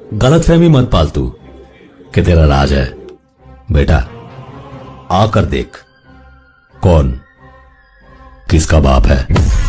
गलतफहमी मत पाल तू कि तेरा राज है। बेटा आकर देख कौन किसका बाप है।